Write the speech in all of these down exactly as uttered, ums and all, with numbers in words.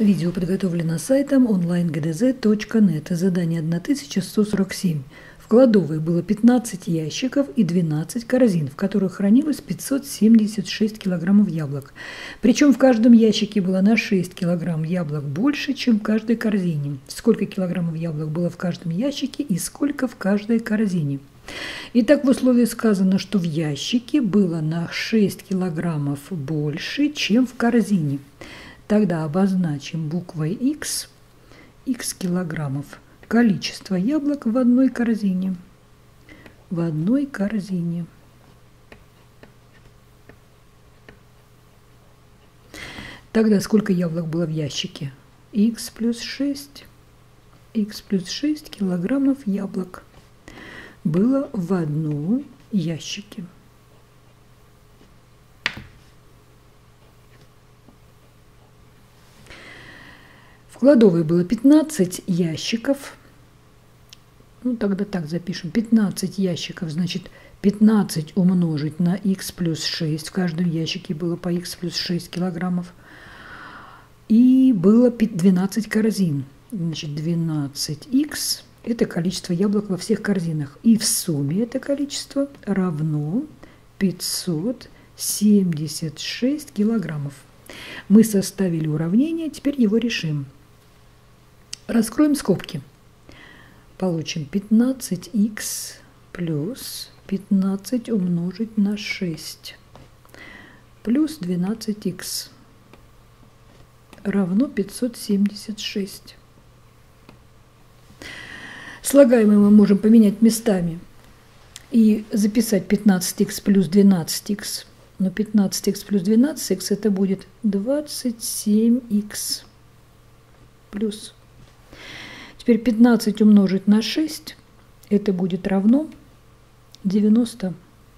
Видео подготовлено сайтом онлайн гэ дэ зэ точка нет. Задание тысяча сто сорок семь. В кладовой было пятнадцать ящиков и двенадцать корзин, в которых хранилось пятьсот семьдесят шесть килограммов яблок. Причем в каждом ящике было на шесть килограмм яблок больше, чем в каждой корзине. Сколько килограммов яблок было в каждом ящике и сколько в каждой корзине? Итак, в условии сказано, что в ящике было на шесть килограммов больше, чем в корзине. Тогда обозначим буквой X, X килограммов, количество яблок в одной корзине. В одной корзине. Тогда сколько яблок было в ящике? X плюс шесть. X плюс шесть килограммов яблок было в одном ящике. В кладовой было пятнадцать ящиков. Ну, тогда так запишем. пятнадцать ящиков, значит, пятнадцать умножить на х плюс шесть. В каждом ящике было по х плюс шесть килограммов. И было двенадцать корзин. Значит, двенадцать х – это количество яблок во всех корзинах. И в сумме это количество равно пятьсот семьдесят шесть килограммов. Мы составили уравнение, теперь его решим. Раскроем скобки. Получим пятнадцать х плюс пятнадцать умножить на шесть плюс двенадцать х равно пятьсот семьдесят шесть. Слагаемые мы можем поменять местами и записать пятнадцать х плюс двенадцать х. Но пятнадцать х плюс двенадцать х это будет двадцать семь х плюс. Теперь пятнадцать умножить на шесть, это будет равно девяносто.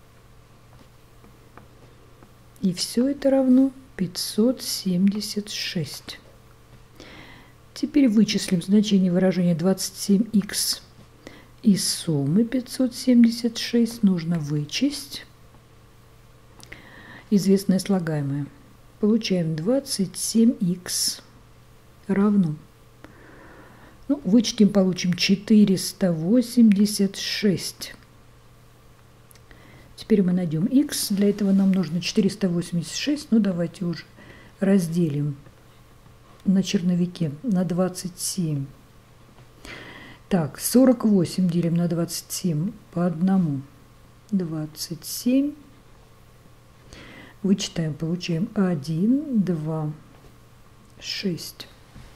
И все это равно пятьсот семьдесят шесть. Теперь вычислим значение выражения двадцать семь х. Из суммы пятьсот семьдесят шесть нужно вычесть известное слагаемое. Получаем двадцать семь х равно. Ну, вычтем, получим четыреста восемьдесят шесть. Теперь мы найдем х. Для этого нам нужно четыреста восемьдесят шесть. Ну, давайте уже разделим на черновике на двадцать семь. Так, сорок восемь делим на двадцать семь по одному. двадцать семь. Вычитаем, получаем один, два, шесть.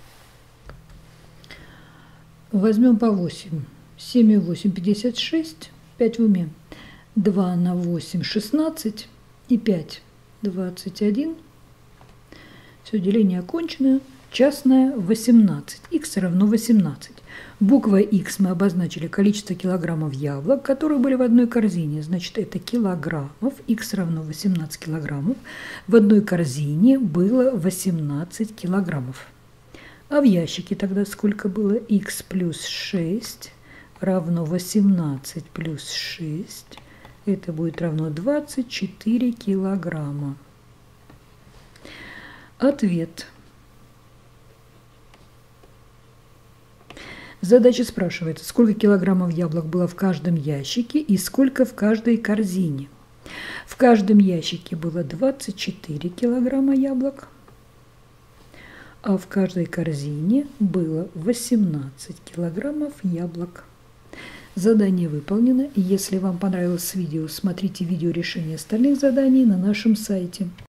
Возьмем по восемь. семь и восемь, пятьдесят шесть. пять в уме. два на восемь, шестнадцать. И пять, двадцать один. Все, деление окончено. Частное восемнадцать. Х равно восемнадцать. Буквой Х мы обозначили количество килограммов яблок, которые были в одной корзине. Значит, это килограммов. Х равно восемнадцать килограммов. В одной корзине было восемнадцать килограммов. А в ящике тогда сколько было? Х плюс шесть равно восемнадцать плюс шесть. Это будет равно двадцать четыре килограмма. Ответ. Задача спрашивается, сколько килограммов яблок было в каждом ящике и сколько в каждой корзине. В каждом ящике было двадцать четыре килограмма яблок, а в каждой корзине было восемнадцать килограммов яблок. Задание выполнено. Если вам понравилось видео, смотрите видео решения остальных заданий на нашем сайте.